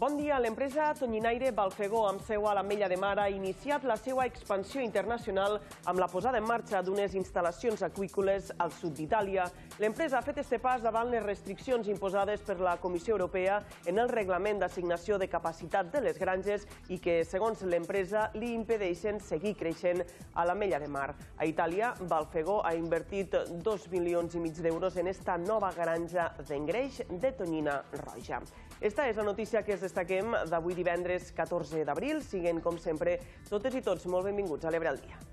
Bon dia. L'empresa tonyinaire Balfegó, amb seu a l'Ametlla de Mar, ha iniciat la seva expansió internacional amb la posada en marxa d'unes instal·lacions aqüícoles al sud d'Itàlia. L'empresa ha fet este pas davant les restriccions imposades per la Comissió Europea en el reglament d'assignació de capacitat de les granges i que, segons l'empresa, li impedeixen seguir creixent a l'Ametlla de Mar. A Itàlia, Balfegó ha invertit 2,5 milions d'euros en esta nova granja d'engreix de tonyina roja. Esta és la notícia que es destaquem d'avui divendres 14 d'abril. Siguen, com sempre, totes i tots molt benvinguts a l'Ebre al dia.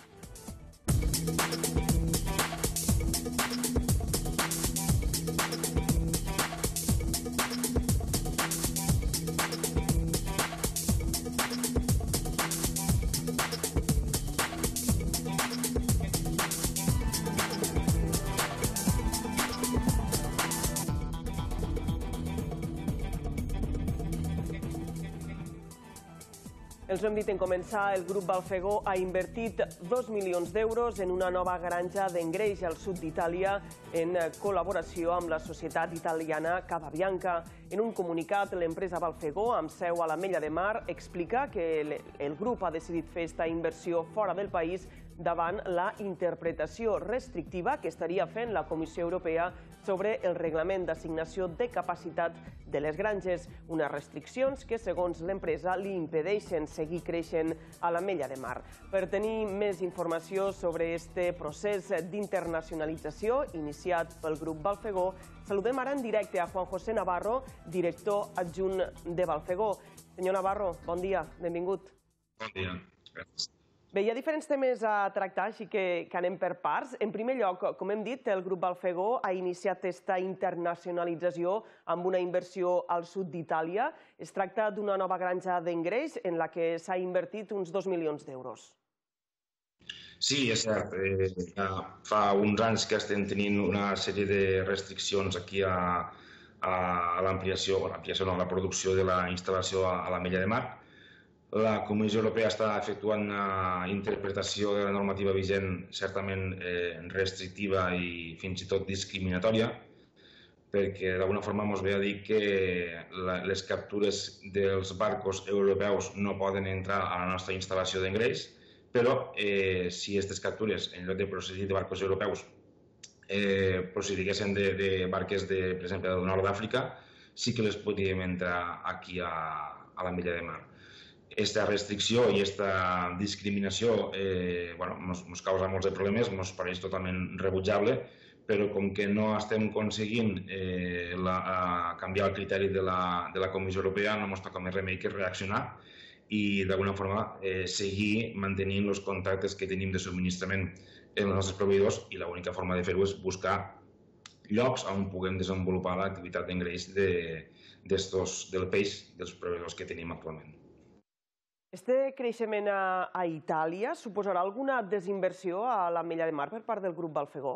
Els ho hem dit en començar, el grup Balfegó ha invertit 2 milions d'euros en una nova granja d'engreix al sud d'Itàlia en col·laboració amb la societat italiana Cababianca. En un comunicat, l'empresa Balfegó, amb seu a l'Ametlla de Mar, explica que el grup ha decidit fer aquesta inversió fora del país davant la interpretació restrictiva que estaria fent la Comissió Europea sobre el reglament d'assignació de capacitat de les granges, unes restriccions que, segons l'empresa, li impedeixen seguir creixent a l'Ametlla de Mar. Per tenir més informació sobre este procés d'internacionalització iniciat pel grup Balfegó, saludem ara en directe a Juan José Navarro, director adjunt de Balfegó. Senyor Navarro, bon dia, benvingut. Bon dia, gràcies. Bé, hi ha diferents temes a tractar, així que anem per parts. En primer lloc, com hem dit, el grup Balfegó ha iniciat aquesta internacionalització amb una inversió al sud d'Itàlia. Es tracta d'una nova granja d'engreix en la que s'ha invertit uns 2 milions d'euros. Sí, és cert. Fa uns anys que estem tenint una sèrie de restriccions aquí a l'ampliació, no, a la producció de la instal·lació a l'Ametlla de Mar. La Comissió Europea està efectuant una interpretació de la normativa vigent certament restrictiva i fins i tot discriminatòria, perquè d'alguna forma ens ve a dir que les captures dels barcos europeus no poden entrar a la nostra instal·lació d'engreix, però si aquestes captures, en lloc de procedir de barcos europeus, procediguessin de barques, per exemple, del nord d'Àfrica, sí que les podríem entrar aquí a l'Ametlla de Mar. Aquesta restricció i aquesta discriminació ens causa molts de problemes, ens pareix totalment rebutjable, però com que no estem aconseguint canviar el criteri de la Comissió Europea, no ens toca més remei que reaccionar i d'alguna forma seguir mantenint els contactes que tenim de subministrament amb els nostres proveïdors, i l'única forma de fer-ho és buscar llocs on puguem desenvolupar l'activitat d'engreix del peix dels proveïdors que tenim actualment. Este creixement a Itàlia suposarà alguna desinversió a l'Ametlla de Mar per part del grup Balfegó?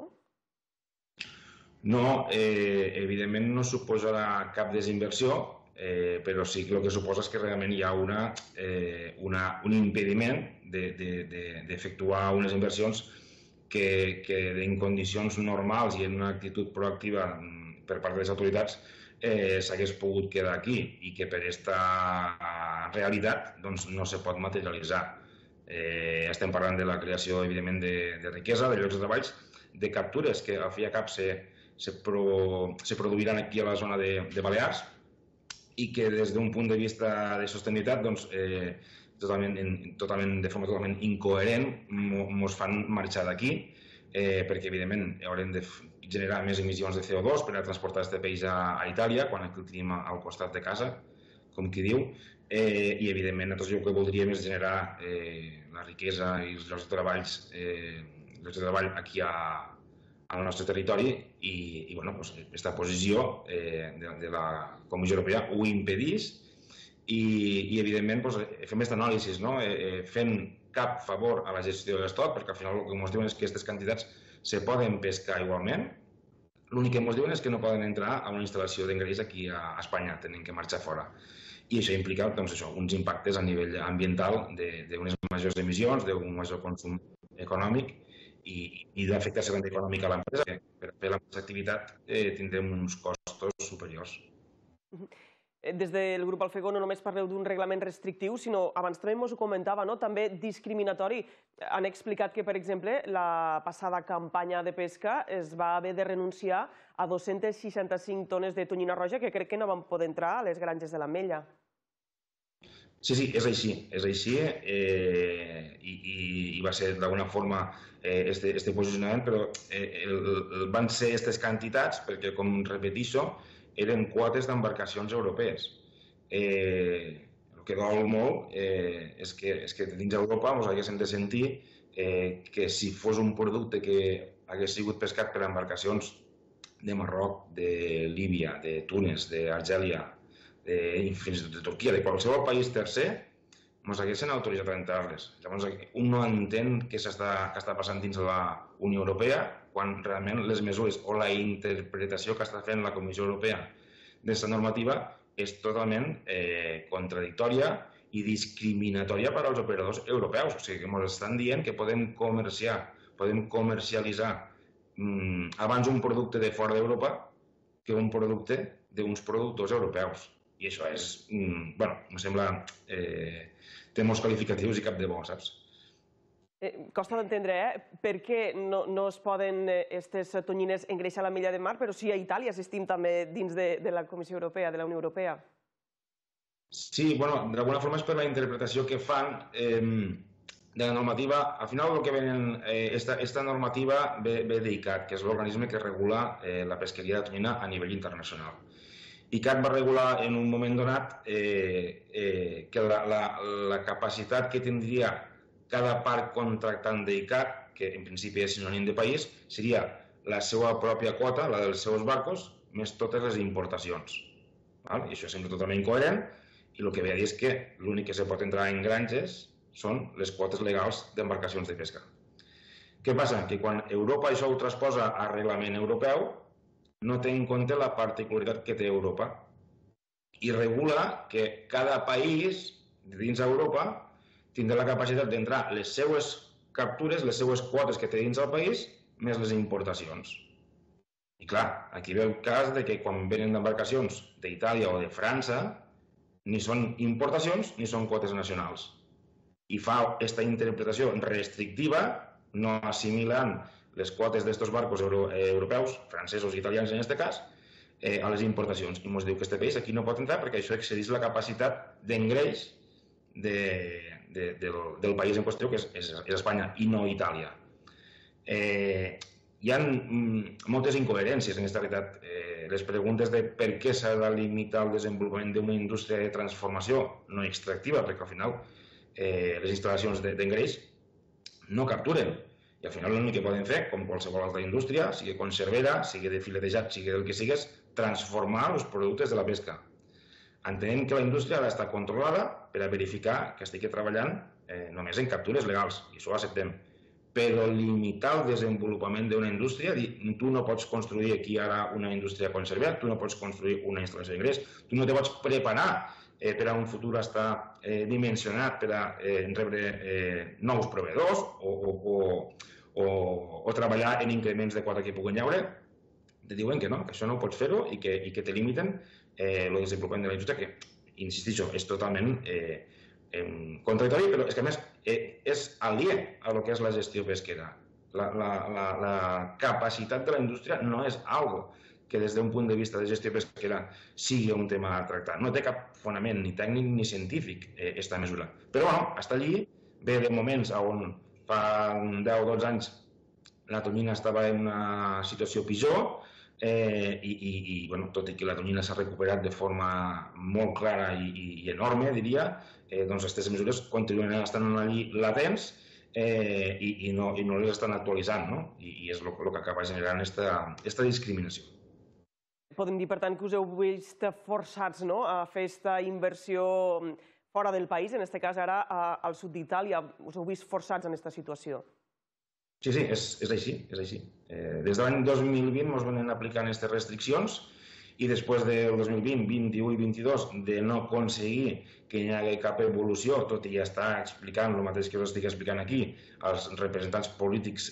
No, evidentment no suposarà cap desinversió, però sí que el que suposa és que realment hi ha un impediment d'efectuar unes inversions que en condicions normals i en una actitud proactiva per part de les autoritats s'hagués pogut quedar aquí i que per aquesta realitat no se pot materialitzar. Estem parlant de la creació, evidentment, de riquesa, de llocs de treballs, de captures que al fi i al cap se produiran aquí a la zona de Balears i que des d'un punt de vista de sostenibilitat de forma totalment incoherent ens fan marxar d'aquí, perquè evidentment haurem de generar més emissions de CO2 per a transportar aquest peix a Itàlia quan el tenim al costat de casa, com qui diu, i evidentment nosaltres el que voldríem és generar la riquesa i els llocs de treball aquí al nostre territori i aquesta posició de la Comissió Europea ho impedeix i evidentment fem aquesta anàlisi fent cap favor a la gestió de l'estoc, perquè al final el que ens diuen és que aquestes quantitats se poden pescar igualment. L'únic que ens diuen és que no poden entrar a una instal·lació d'engreix aquí a Espanya, tenen que marxar fora. I això implica uns impactes a nivell ambiental d'unes majors emissions, d'un major consum econòmic i d'afectació econòmica a l'empresa. Per fer la mateixa activitat tindrem uns costos superiors. Des del grup Alfegó no només parleu d'un reglament restrictiu, sinó, abans també ens ho comentava, també discriminatori. Han explicat que, per exemple, la passada campanya de pesca es va haver de renunciar a 265 tones de tonyina roja que crec que no van poder entrar a les granges de l'Ametlla. Sí, és així, i va ser d'alguna forma este posicionament, però van ser aquestes quantitats perquè, com repeteixo, eren quotes d'embarcacions europees. El que dol molt és que dins d'Europa ens haguéssim de sentir que si fos un producte que hagués sigut pescat per embarcacions de Marroc, de Líbia, de Túnez, d'Argèlia, fins i tot de Turquia, de qualsevol país tercer, ens haguessin autoritzat a entrar-les. Llavors, un no entén què està passant dins de la Unió Europea quan realment les mesures o la interpretació que està fent la Comissió Europea d'aquesta normativa és totalment contradictòria i discriminatòria per als operadors europeus. O sigui, que ens estan dient que podem comercialitzar abans un producte de fora d'Europa que un producte d'uns productors europeus. I això és, bueno, em sembla, té molts qualificatius i cap de bo, saps? Costa d'entendre, per què no es poden aquestes tonyines engreixar a l'Ametlla de Mar, però sí a Itàlia, si estem també dins de la Comissió Europea, de la Unió Europea? Sí, bueno, d'alguna forma és per la interpretació que fan de la normativa. Al final, el que venen, esta normativa ve d'ICAT, que és l'organisme que regula la pesqueria de tonyina a nivell internacional. ICAT va regular en un moment donat que la capacitat que tindria cada part contractant d'ICAT, que en principi és sinònim de país, seria la seva pròpia quota, la dels seus barcos, més totes les importacions. I això sembla totalment incoherent, i el que ve a dir és que l'únic que se pot entrar en granges són les quotes legals d'embarcacions de pesca. Què passa? Que quan Europa això ho transposa a reglament europeu, no té en compte la particularitat que té Europa i regula que cada país dins d'Europa tindrà la capacitat d'entrar les seues captures, les seues quotes que té dins del país, més les importacions. I clar, aquí ve el cas de que quan venen d'embarcacions d'Itàlia o de França, ni són importacions ni són quotes nacionals. I fa aquesta interpretació restrictiva, no assimilant les quotes d'estos barcos europeus, francesos i italians en aquest cas, a les importacions. I ens diu que aquest peix aquí no pot entrar perquè això excedeix la capacitat d'engreix del país en qüestió, que és Espanya, i no Itàlia. Hi ha moltes incoherències en aquesta realitat. Les preguntes de per què s'ha de limitar el desenvolupament d'una indústria de transformació no extractiva, perquè al final les instal·lacions d'engreix no capturen. I al final l'únic que poden fer, com qualsevol altra indústria, sigui conservera, sigui de filetejat, sigui del que sigui, és transformar els productes de la pesca. Entenem que la indústria ha d'estar controlada per a verificar que estigui treballant només en captures legals, i això ho acceptem. Però limitar el desenvolupament d'una indústria, dir, tu no pots construir aquí ara una indústria conservera, tu no pots construir una instal·lació d'ingrés, tu no te pots preparar per a un futur estar dimensionat per a rebre nous proveïdors o treballar en increments de quota que puguen llaure, te diuen que no, que això no ho pots fer-ho i que te limiten el desenvolupament de la indústria, que, insistixo, és totalment contradictori, però és que a més és aliè a lo que és la gestió pesquera. La capacitat de la indústria no és algo que des d'un punt de vista de gestió pesquera sigui un tema a tractar. No té cap fonament ni tècnic ni científic aquesta mesura. Però bueno, està allí, ve de moments on fa 10 o 12 anys la tonyina estava en una situació pitjor i tot i que la tonyina s'ha recuperat de forma molt clara i enorme, diria, doncs aquestes mesures continuen estant allí latents i no les estan actualitzant, i és el que acaba generant aquesta discriminació. Podem dir, per tant, que us heu vist forçats a fer aquesta inversió fora del país, en aquest cas ara al sud d'Itàlia. Us heu vist forçats en aquesta situació? Sí, és així. Des de l'any 2020 ens venen aplicant aquestes restriccions i després del 2020, 21 i 22 de no aconseguir que hi hagi cap evolució, tot i ja estar explicant el mateix que us estic explicant aquí, els representants polítics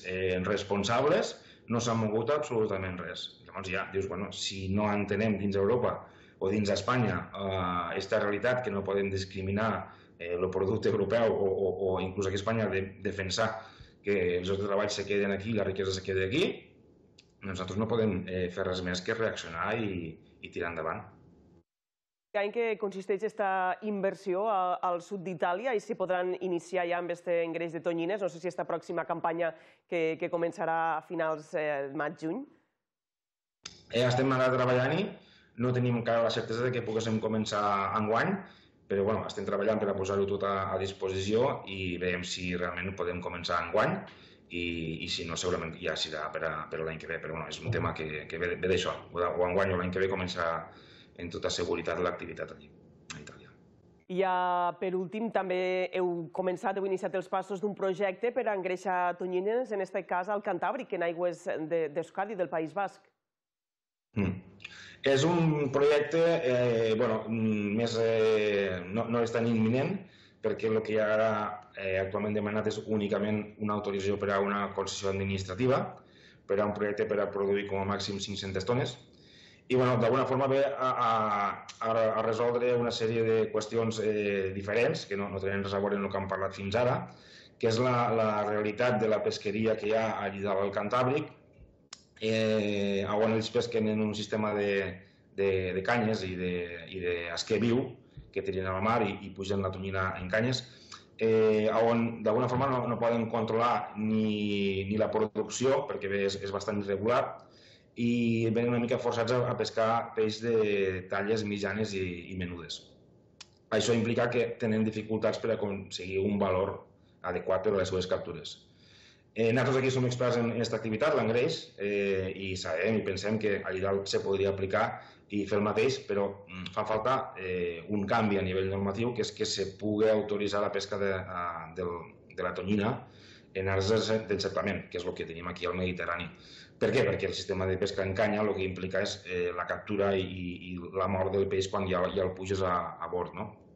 responsables, no s'ha mogut absolutament res. Llavors ja dius, bueno, si no entenem dins d'Europa o dins d'Espanya aquesta realitat que no podem discriminar el producte europeu o inclús aquí a Espanya defensar que els llocs de treball se queden aquí i la riquesa se quedi aquí, nosaltres no podem fer res més que reaccionar i tirar endavant. En què consisteix aquesta inversió al sud d'Itàlia i si podran iniciar ja amb aquest engreix de tonyines? No sé si aquesta pròxima campanya que començarà a finals de maig-juny. Estem ara treballant-hi, no tenim encara la certesa que poguéssim començar enguany, però estem treballant per a posar-ho tot a disposició i veiem si realment podem començar enguany i si no segurament ja serà per a l'any que ve, però és un tema que ve d'això, o enguany o l'any que ve començar en tota seguretat l'activitat allí, a Itàlia. I per últim, també heu iniciat els passos d'un projecte per a engreixar tonyines, en aquest cas al Cantàbric, en aigües d'Euskadi, del País Basc. És un projecte, no és tan imminent, perquè el que ara actualment demanat és únicament una autorització per a una concessió administrativa, per a un projecte per a produir com a màxim 500 tones, i d'alguna forma ve a resoldre una sèrie de qüestions diferents, que no tenen res a veure amb el que hem parlat fins ara, que és la realitat de la pesqueria que hi ha allí dalt al Cantàbric, on ells pesquen en un sistema de canyes i d'esquer viu que tiren a la mar i pugen la tonyina en canyes, on d'alguna forma no poden controlar ni la producció, perquè és bastant irregular, i venen una mica forçats a pescar peix de talles mitjanes i menudes. Això implica que tenen dificultats per aconseguir un valor adequat per a les seves captures. Nosaltres aquí som experts en aquesta activitat, l'engreix, i sabem i pensem que allà dalt se podria aplicar i fer el mateix, però fa falta un canvi a nivell normatiu, que és que se pugui autoritzar la pesca de la tonyina en àrees d'encerclament, que és el que tenim aquí al Mediterrani. Per què? Perquè el sistema de pesca en canya el que implica és la captura i la mort del peix quan ja el puges a bord.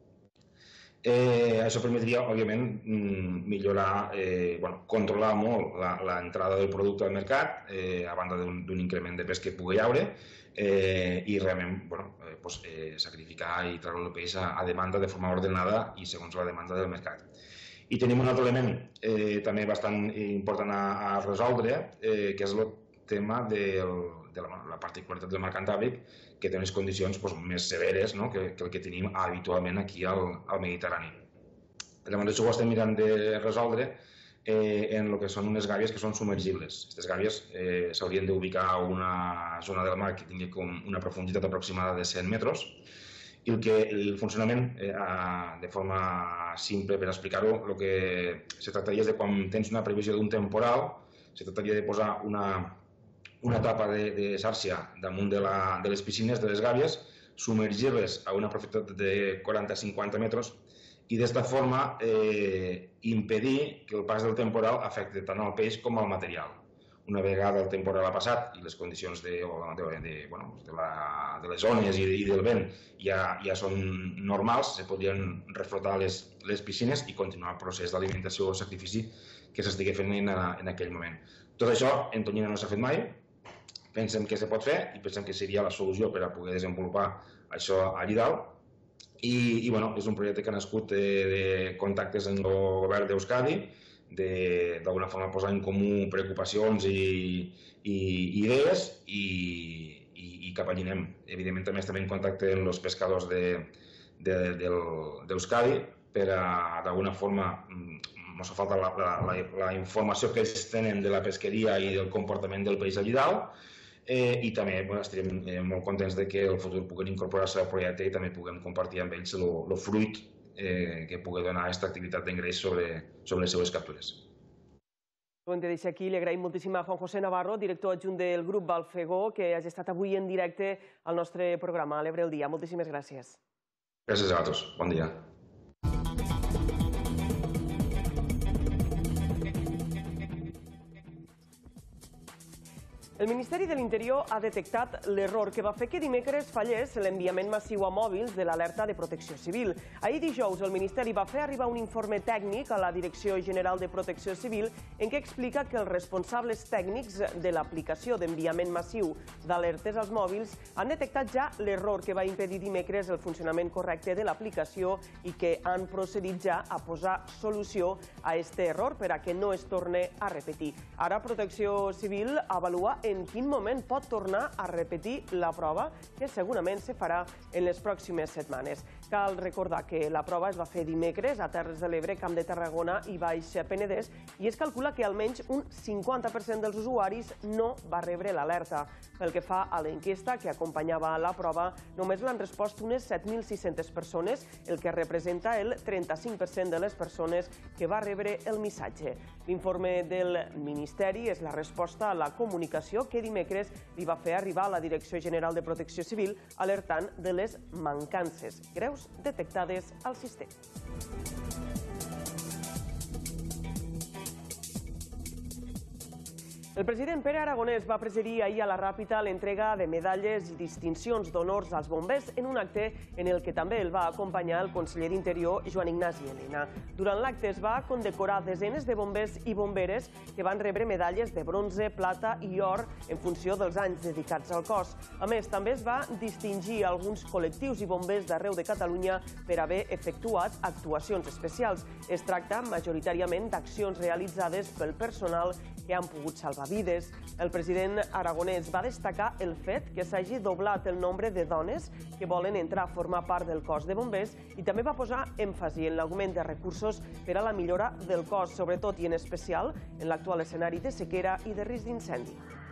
Això permetria, òbviament, millorar, controlar molt l'entrada del producte al mercat, a banda d'un increment de pes que pugui haure, i realment sacrificar i treure el peix a demanda de forma ordenada i segons la demanda del mercat. I tenim un altre element també bastant important a resoldre, que és el tema de la particularitat del mar Cantàbric, que té unes condicions més severes que el que tenim habitualment aquí al Mediterrani. Llavors això ho estem mirant de resoldre en el que són unes gàbies que són submergibles. Aquestes gàbies s'haurien d'ubicar a una zona del mar que tingui una profunditat aproximada de 100 metres, i el funcionament, de forma simple per explicar-ho, el que se tractaria és de quan tens una previsió d'un temporal, se tractaria de posar una tapa de xarxa damunt de les piscines, de les gàbies, submergir-les a una profunditat de 40-50 metres i d'esta forma impedir que el pas del temporal afecti tant al peix com al material. Una vegada el temporal ha passat i les condicions de les ones i del vent ja són normals, se podrien reflotar les piscines i continuar el procés d'alimentació o sacrifici que s'estigui fent en aquell moment. Tot això en tonyina no s'ha fet mai, pensem que se pot fer i pensem que seria la solució per a poder desenvolupar això allà dalt. I és un projecte que ha nascut de contactes amb el govern d'Euskadi, d'alguna forma posar en comú preocupacions i idees i cap allà anem. Evidentment també estem en contacte amb els pescadors d'Euskadi per a, d'alguna forma, ens fa falta la informació que ells tenen de la pesqueria i del comportament del peix allà dalt, i també estarem molt contents que el futur puguin incorporar-se al projecte i també puguem compartir amb ells el fruit que pugui donar aquesta activitat d'engreix sobre les seues captures. Ho hem de deixar aquí. Li agraïm moltíssim a Juan José Navarro, director adjunt del grup Balfegó, que hagi estat avui en directe al nostre programa a l'Ebre el Dia. Moltíssimes gràcies. Gràcies a vosaltres. Bon dia. El Ministeri de l'Interior ha detectat l'error que va fer que dimecres fallés l'enviament massiu a mòbils de l'alerta de Protecció Civil. Ahir dijous el Ministeri va fer arribar un informe tècnic a la Direcció General de Protecció Civil en què explica que els responsables tècnics de l'aplicació d'enviament massiu d'alertes als mòbils han detectat ja l'error que va impedir dimecres el funcionament correcte de l'aplicació i que han procedit ja a posar solució a aquest error per a que no es torni a repetir. Ara Protecció Civil avalua en quin moment pot tornar a repetir la prova, que segurament se farà en les pròximes setmanes. Cal recordar que la prova es va fer dimecres a Terres de l'Ebre, Camp de Tarragona i Baix Penedès i es calcula que almenys un 50% dels usuaris no va rebre l'alerta. Pel que fa a l'enquesta que acompanyava la prova, només l'han respost unes 7.600 persones, el que representa el 35% de les persones que va rebre el missatge. L'informe del Ministeri és la resposta a la comunicació que dimecres li va fer arribar a la Direcció General de Protecció Civil alertant de les mancances greus detectades al sistema. El president Pere Aragonès va presidir ahir a la Ràpita l'entrega de medalles i distincions d'honors als bombers en un acte en el que també el va acompanyar el conseller d'Interior, Joan Ignasi Elena. Durant l'acte es va condecorar desenes de bombers i bomberes que van rebre medalles de bronze, plata i or en funció dels anys dedicats al cos. A més, també es va distingir alguns col·lectius i bombers d'arreu de Catalunya per haver efectuat actuacions especials. Es tracta majoritàriament d'accions realitzades pel personal que han pogut salvar vides. El president aragonès va destacar el fet que s'hagi doblat el nombre de dones que volen entrar a formar part del cos de bombers i també va posar èmfasi en l'augment de recursos per a la millora del cos, sobretot i en especial en l'actual escenari de sequera i de risc d'incendi.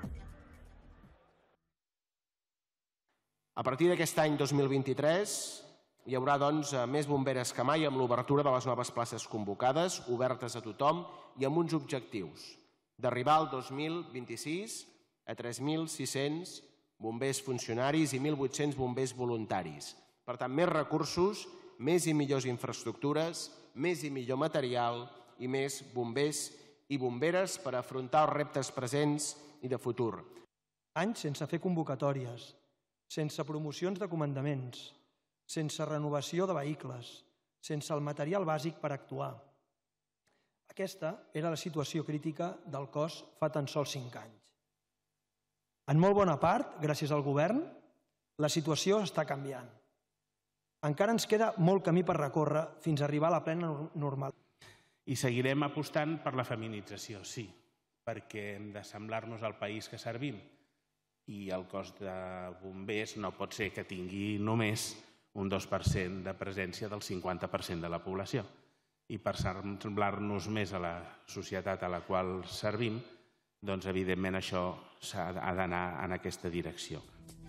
A partir d'aquest any 2023 hi haurà doncs més bomberes que mai amb l'obertura de les noves places convocades, obertes a tothom i amb uns objectius: d'arribar al 2026 a 3.600 bombers funcionaris i 1.800 bombers voluntaris. Per tant, més recursos, més i millors infraestructures, més i millor material i més bombers i bomberes per afrontar els reptes presents i de futur. Anys sense fer convocatòries, sense promocions de comandaments, sense renovació de vehicles, sense el material bàsic per actuar. Aquesta era la situació crítica del cos fa tan sols 5 anys. En molt bona part, gràcies al govern, la situació està canviant. Encara ens queda molt camí per recórrer fins a arribar a la plena normalitat. I seguirem apostant per la feminització, sí, perquè hem de semblar-nos al país que servim. I el cos de bombers no pot ser que tingui només un 2% de presència del 50% de la població. I per semblar-nos més a la societat a la qual servim, doncs evidentment això ha d'anar en aquesta direcció.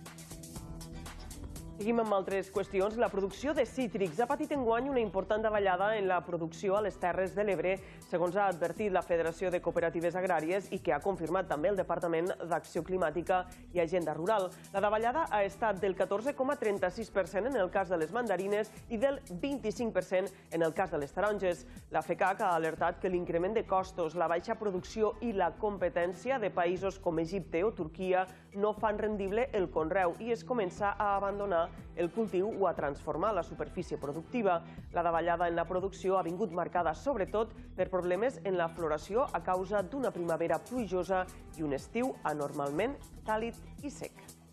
Seguim amb altres qüestions. La producció de cítrics ha patit enguany una important davallada en la producció a les Terres de l'Ebre, segons ha advertit la Federació de Cooperatives Agràries i que ha confirmat també el Departament d'Acció Climàtica i Agenda Rural. La davallada ha estat del 14,36% en el cas de les mandarines i del 25% en el cas de les taronges. La FECAC ha alertat que l'increment de costos, la baixa producció i la competència de països com Egipte o Turquia no fan rendible el conreu i es comença a abandonar el cultiu o a transformar la superfície productiva. La davallada en la producció ha vingut marcada sobretot per problemes en la floració a causa d'una primavera plujosa i un estiu anormalment càlid i sec.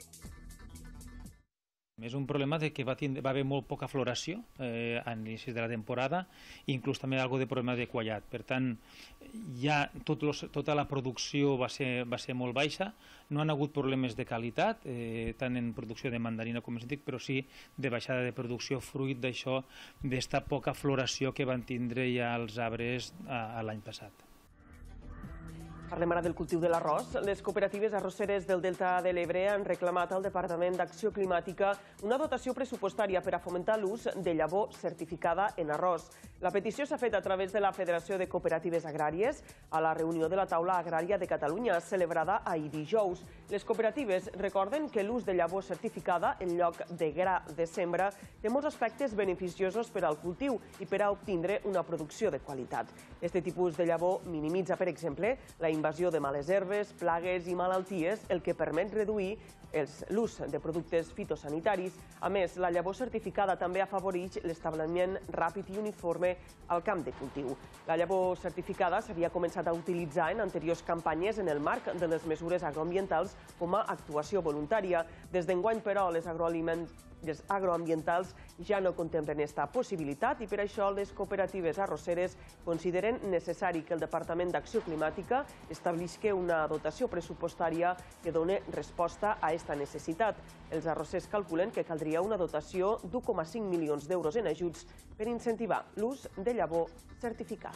És un problema que va haver molt poca floració a l'inici de la temporada, inclús també algo de problema de quallat. Per tant, ja tota la producció va ser molt baixa, no han hagut problemes de qualitat, tant en producció de mandarina com de cítric, però sí de baixada de producció fruit d'això, d'esta poca floració que van tindre ja els arbres l'any passat. Parlem ara del cultiu de l'arròs. Les cooperatives arrosseres del Delta de l'Ebre han reclamat al Departament d'Acció Climàtica una dotació pressupostària per a fomentar l'ús de llavor certificada en arròs. La petició s'ha fet a través de la Federació de Cooperatives Agràries a la reunió de la Taula Agrària de Catalunya, celebrada ahir dijous. Les cooperatives recorden que l'ús de llavor certificada en lloc de gra de sembra té molts aspectes beneficiosos per al cultiu i per a obtindre una producció de qualitat. Este tipus de llavor minimitza, per exemple, la invasió de males herbes, plagues i malalties, el que permet reduir l'ús de productes fitosanitaris. A més, la llavor certificada també afavoreix l'establiment ràpid i uniforme al camp de cultiu. La llavor certificada s'havia començat a utilitzar en anteriors campanyes en el marc de les mesures agroambientals com a actuació voluntària. Des d'enguany, però, les agroambientals ja no contemplen aquesta possibilitat i per això les cooperatives arrosseres consideren necessari que el Departament d'Acció Climàtica establisca una dotació pressupostària que doni resposta a aquesta necessitat. Els arrossers calculen que caldria una dotació d'1,5 milions d'euros en ajuts per incentivar l'ús de llavor certificada.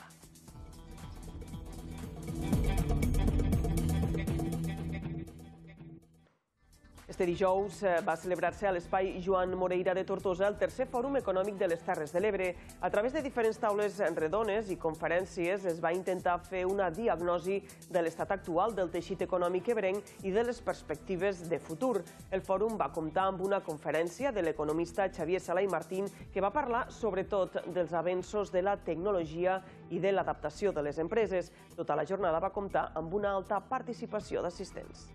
Este dijous va celebrar-se a l'Espai Joan Moreira de Tortosa el tercer Fòrum Econòmic de les Terres de l'Ebre. A través de diferents taules redones i conferències es va intentar fer una diagnosi de l'estat actual del teixit econòmic ebrenc i de les perspectives de futur. El fòrum va comptar amb una conferència de l'economista Xavier Sala i Martín que va parlar sobretot dels avenços de la tecnologia i de l'adaptació de les empreses. Tota la jornada va comptar amb una alta participació d'assistents.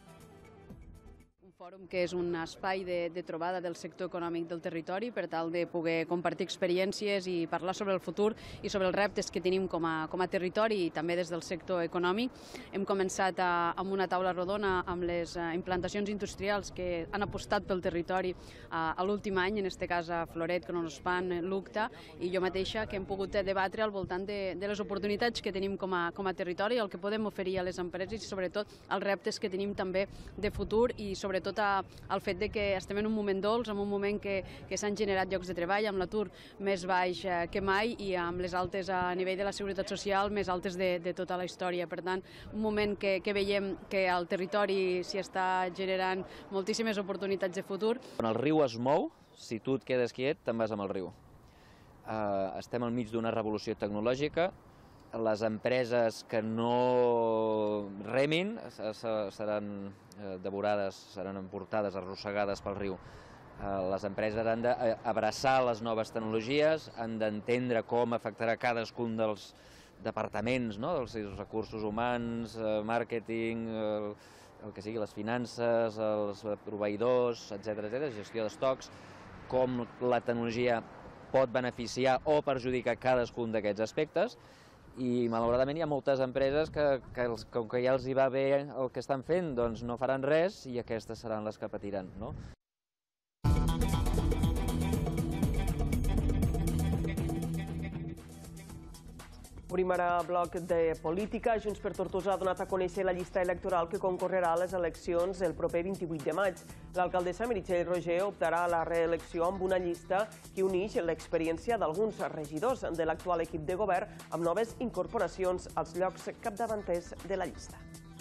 Fòrum que és un espai de trobada del sector econòmic del territori per tal de poder compartir experiències i parlar sobre el futur i sobre els reptes que tenim com a territori i també des del sector econòmic. Hem començat amb una taula rodona amb les implantacions industrials que han apostat pel territori a l'últim any, en aquest cas a Floret, Kronospan, Lucta, i jo mateixa que hem pogut debatre al voltant de les oportunitats que tenim com a territori, el que podem oferir a les empreses i sobretot els reptes que tenim també de futur i sobretot al fet que estem en un moment dolç, en un moment que s'han generat llocs de treball, amb l'atur més baix que mai i amb les altes a nivell de la seguretat social més altes de tota la història. Per tant, un moment que veiem que al territori s'hi està generant moltíssimes oportunitats de futur. Quan el riu es mou, si tu et quedes quiet, te'n vas amb el riu. Estem al mig d'una revolució tecnològica. Les empreses que no remin seran devorades, seran emportades, arrossegades pel riu. Les empreses han d'abraçar les noves tecnologies, han d'entendre com afectarà cadascun dels departaments, dels recursos humans, màrqueting, el que sigui, les finances, els proveïdors, etc., gestió d'estocs, com la tecnologia pot beneficiar o perjudicar cadascun d'aquests aspectes. I malauradament hi ha moltes empreses que com que ja els hi va bé el que estan fent, doncs no faran res i aquestes seran les que patiran, no? Obrim ara bloc de política. Junts per Tortosa ha donat a conèixer la llista electoral que concorrerà a les eleccions el proper 28 de maig. L'alcaldessa Meritxell Roger optarà a la reelecció amb una llista que uneix l'experiència d'alguns regidors de l'actual equip de govern amb noves incorporacions als llocs capdavanters de la llista.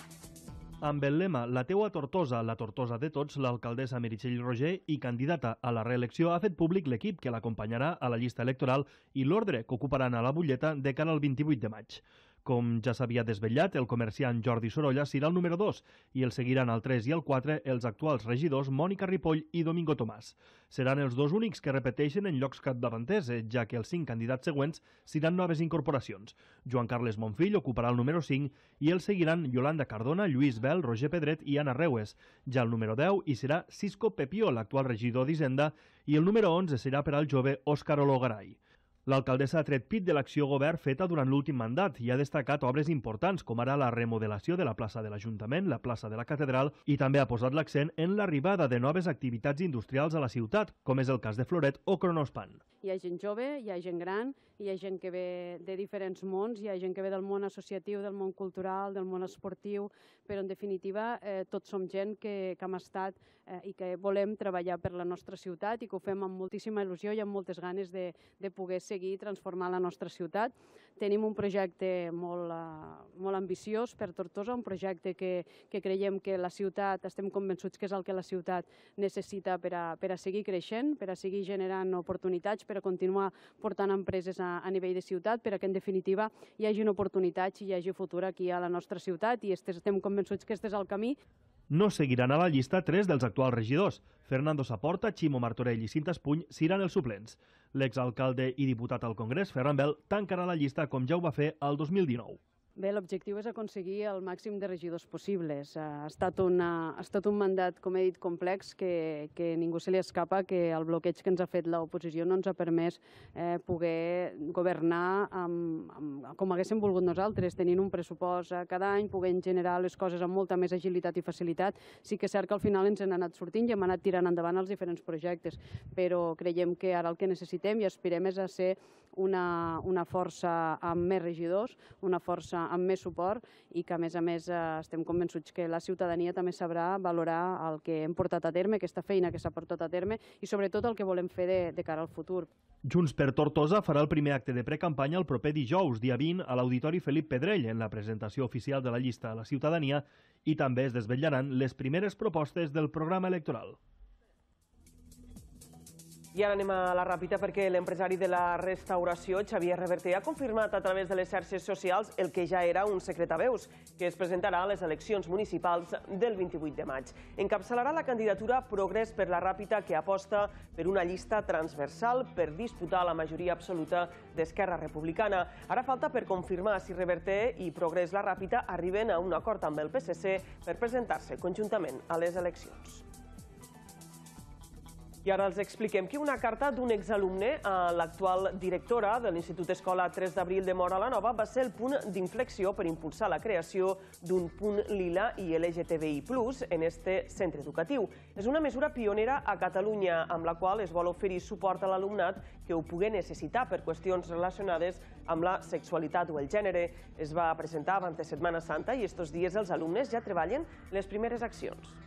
Amb el lema «La teua Tortosa, la Tortosa de tots», l'alcaldessa Meritxell Roger i candidata a la reelecció ha fet públic l'equip que l'acompanyarà a la llista electoral i l'ordre que ocuparan a la butlleta de cara al 28 de maig. Com ja s'havia desvetllat, el comerciant Jordi Sorolla serà el número 2 i el seguiran el 3 i el 4 els actuals regidors Mònica Ripoll i Domingo Tomàs. Seran els dos únics que repeteixen en llocs capdavanters, ja que els 5 candidats següents seran noves incorporacions. Joan Carles Monfill ocuparà el número 5 i el seguiran Yolanda Cardona, Lluís Bel, Roger Pedret i Anna Reues. Ja el número 10 hi serà Cisco Pepió, l'actual regidor d'Hisenda, i el número 11 serà per al jove Òscar Ologaray. L'alcaldessa ha tret pit de l'acció govern feta durant l'últim mandat i ha destacat obres importants com ara la remodelació de la plaça de l'Ajuntament, la plaça de la Catedral i també ha posat l'accent en l'arribada de noves activitats industrials a la ciutat, com és el cas de Floret o Kronospan. Hi ha gent jove, hi ha gent gran, hi ha gent que ve de diferents mons, hi ha gent que ve del món associatiu, del món cultural, del món esportiu, però en definitiva tots som gent que hem estat i que volem treballar per la nostra ciutat i que ho fem amb moltíssima il·lusió i amb moltes ganes de poder seguir transformant la nostra ciutat. Tenim un projecte molt ambiciós per Tortosa, un projecte que creiem que la ciutat, estem convençuts que és el que la ciutat necessita per a seguir creixent, per a seguir generant oportunitats, per a continuar portant empreses a nivell de ciutat, per a que en definitiva hi hagi oportunitats i hi hagi futur aquí a la nostra ciutat i estem convençuts que aquest és el camí. No seguiran a la llista 3 dels actuals regidors. Fernando Saporta, Ximo Martorell i Cinta Espuny seran els suplents. L'exalcalde i diputat al Congrés, Ferran Bel, tancarà la llista com ja ho va fer el 2019. Bé, l'objectiu és aconseguir el màxim de regidors possibles. Ha estat un mandat, com he dit, complex, que ningú se li escapa, que el bloqueig que ens ha fet l'oposició no ens ha permès poder governar com haguéssim volgut nosaltres, tenint un pressupost cada any, podent generar les coses amb molta més agilitat i facilitat. Sí que és cert que al final ens han anat sortint i hem anat tirant endavant els diferents projectes, però creiem que ara el que necessitem i aspirem és a ser una força amb més regidors, una força amb més suport i que, a més estem convençuts que la ciutadania també sabrà valorar el que hem portat a terme, aquesta feina que s'ha portat a terme i, sobretot, el que volem fer de cara al futur. Junts per Tortosa farà el primer acte de precampanya el proper dijous, dia 20, a l'Auditori Felip Pedrell, en la presentació oficial de la llista a la ciutadania, i també es desvetllaran les primeres propostes del programa electoral. I ara anem a la ràpida perquè l'empresari de la restauració, Xavier Reverter, ha confirmat a través de les xarxes socials el que ja era un secret a veus, que es presentarà a les eleccions municipals del 28 de maig. Encapçalarà la candidatura Progrés per la Ràpita, que aposta per una llista transversal per disputar la majoria absoluta d'Esquerra Republicana. Ara falta per confirmar si Reverter i Progrés la Ràpita arriben a un acord amb el PSC per presentar-se conjuntament a les eleccions. I ara els expliquem que una carta d'un exalumne a l'actual directora de l'Institut Escola 3 d'Abril de Móra la Nova va ser el punt d'inflexió per impulsar la creació d'un punt lila i LGTBI+ en este centre educatiu. És una mesura pionera a Catalunya, amb la qual es vol oferir suport a l'alumnat que ho pugui necessitar per qüestions relacionades amb la sexualitat o el gènere. Es va presentar abans de Setmana Santa i estos dies els alumnes ja treballen les primeres accions.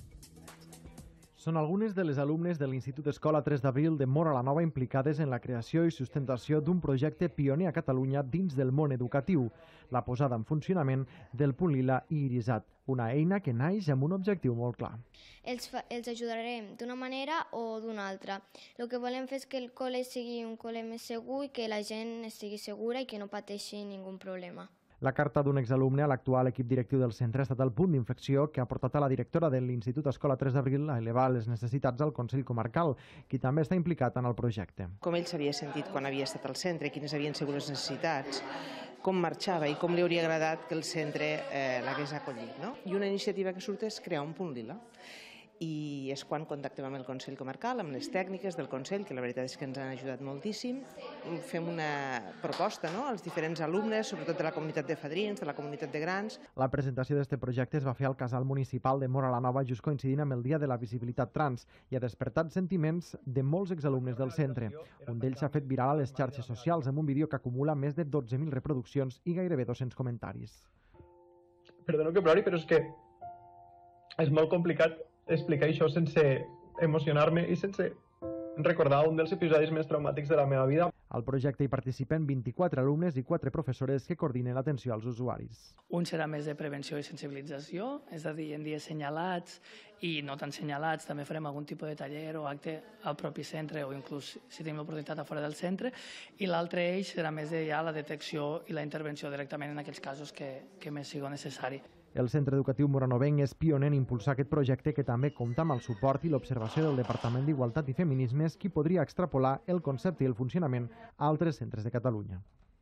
Són algunes de les alumnes de l'Institut Escola 3 d'Abril de Móra la Nova implicades en la creació i sustentació d'un projecte pioner a Catalunya dins del món educatiu, la posada en funcionament del punt lila i irisat, una eina que naix amb un objectiu molt clar. Els ajudarem d'una manera o d'una altra. El que volem fer és que el col·le sigui un col·le més segur i que la gent estigui segura i que no pateixi ningú problema. La carta d'un exalumne a l'actual equip directiu del centre ha estat el punt d'inflexió que ha portat a la directora de l'Institut Escola 3 d'Abril a elevar les necessitats al Consell Comarcal, qui també està implicat en el projecte. Com ell s'havia sentit quan havia estat al centre, quines havien sigut les necessitats, com marxava i com li hauria agradat que el centre l'hagués acollit. I una iniciativa que surt és crear un punt lila. I és quan contactem amb el Consell Comarcal, amb les tècniques del Consell, que la veritat és que ens han ajudat moltíssim. Fem una proposta als diferents alumnes, sobretot de la comunitat de fadrins, de la comunitat de grans. La presentació d'aquest projecte es va fer al Casal Municipal de Móra la Nova just coincidint amb el Dia de la Visibilitat Trans i ha despertat sentiments de molts exalumnes del centre. Un d'ells s'ha fet viral a les xarxes socials amb un vídeo que acumula més de 12.000 reproduccions i gairebé 200 comentaris. Perdoneu que plori, però és que és molt complicat explicar això sense emocionar-me i sense recordar un dels episodis més traumàtics de la meva vida. Al projecte hi participen 24 alumnes i 4 professores que coordinen l'atenció als usuaris. Un serà més de prevenció i sensibilització, és a dir, en dies senyalats i no tan senyalats, també farem algun tipus de taller o acte al propi centre o inclús si tenim l'oportunitat a fora del centre, i l'altre eix serà més de ja la detecció i la intervenció directament en aquells casos que més sigui necessari. El centre educatiu moranovenc és pioner en impulsar aquest projecte que també compta amb el suport i l'observació del Departament d'Igualtat i Feminismes, qui podria extrapolar el concepte i el funcionament a altres centres de Catalunya.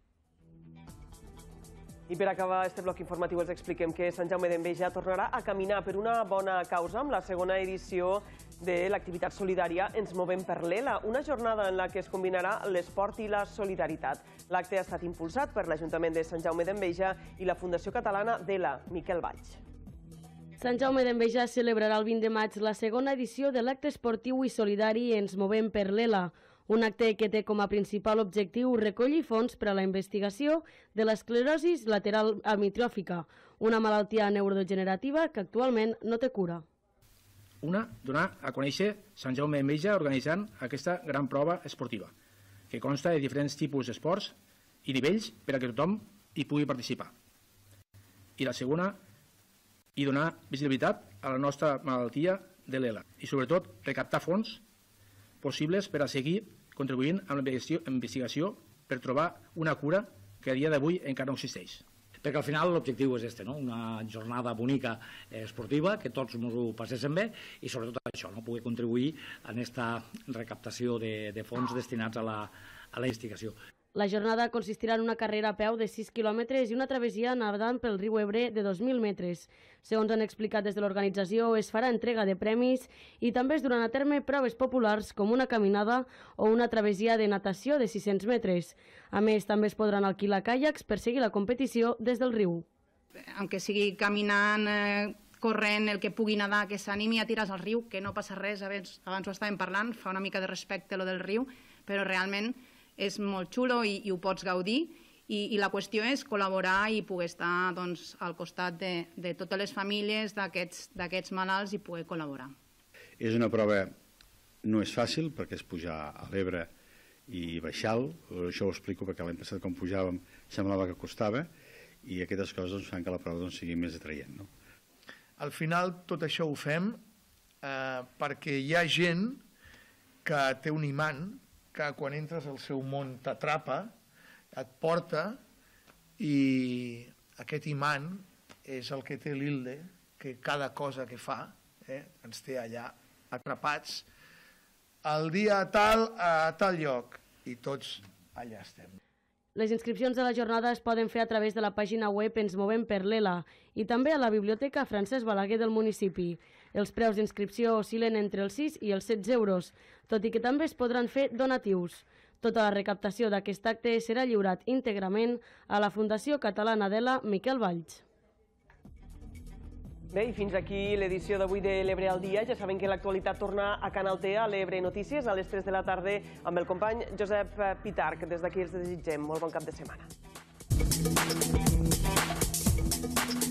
I per acabar aquest bloc informatiu els expliquem que Sant Jaume d'Enveja tornarà a caminar per una bona causa amb la segona edició de l'activitat solidària Ens movem per l'ELA, una jornada en la que es combinarà l'esport i la solidaritat. L'acte ha estat impulsat per l'Ajuntament de Sant Jaume d'Enveja i la Fundació Catalana d'ELA, Miquel Valls. Sant Jaume d'Enveja celebrarà el 20 de maig la segona edició de l'acte esportiu i solidari Ens movem per l'ELA, un acte que té com a principal objectiu recollir fons per a la investigació de l'esclerosi lateral amitròfica, una malaltia neurodegenerativa que actualment no té cura. Una, donar a conèixer Sant Jaume d'Enveja organitzant aquesta gran prova esportiva, que consta de diferents tipus d'esports i nivells per a que tothom hi pugui participar. I la segona, i donar visibilitat a la nostra malaltia de l'ELA i sobretot recaptar fons possibles per a seguir contribuint amb la investigació per trobar una cura que a dia d'avui encara no existeix. Perquè al final l'objectiu és este, una jornada bonica esportiva, que tots ens ho passéssim bé i sobretot això, poder contribuir en aquesta recaptació de fons destinats a la investigació. La jornada consistirà en una carrera a peu de 6 quilòmetres i una travessia navegant pel riu Ebre de 2.000 metres. Segons han explicat des de l'organització, es farà entrega de premis i també es duran a terme proves populars com una caminada o una travessia de natació de 600 metres. A més, també es podran alquilar caiacs per seguir la competició des del riu. Aunque sigui caminant, corrent, el que pugui nedar, que s'animi a tirar al riu, que no passa res, abans ho estàvem parlant, fa una mica de respecte lo del riu, però realment és molt xulo i ho pots gaudir i la qüestió és col·laborar i poder estar al costat de totes les famílies d'aquests malalts i poder col·laborar. És una prova, no és fàcil perquè és pujar a l'Ebre i baixar-lo, això ho explico perquè l'any passat quan pujàvem semblava que costava i aquestes coses fan que la prova sigui més atraient. Al final tot això ho fem perquè hi ha gent que té un imant que quan entres al seu món t'atrapa, et porta i aquest imant és el que té l'Ilde, que cada cosa que fa ens té allà atrapats el dia tal a tal lloc i tots allà estem. Les inscripcions de la jornada es poden fer a través de la pàgina web Ens Movem per l'ELA i també a la Biblioteca Francesc Balaguer del municipi. Els preus d'inscripció oscil·len entre els 6 i els 16 euros, tot i que també es podran fer donatius. Tota la recaptació d'aquest acte serà lliurat íntegrament a la Fundació Catalana d'ELA Miquel Valls. Bé, i fins aquí l'edició d'avui de l'Ebre al dia. Ja saben que l'actualitat torna a Canal T, a l'Ebre Notícies, a les 3 de la tarda, amb el company Josep Pitarch. Des d'aquí els desitgem molt bon cap de setmana.